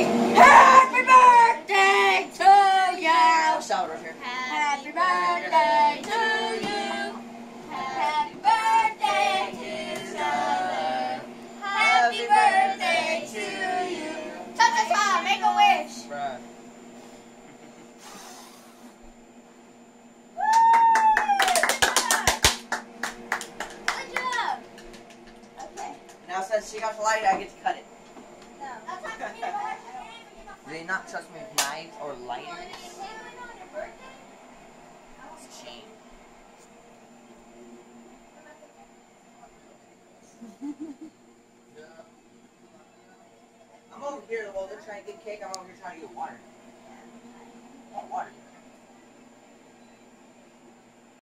Happy birthday to you. I'll shout right here. Happy birthday to you. Happy birthday to you. Happy birthday to you. Touch a top, make a wish. Bruh. Good job. Okay. Now since she got the light, I get to cut it. No. Do they not trust me with knives or lighters? It's a shame. I'm over here, well, they're trying to get cake, I'm over here trying to get water.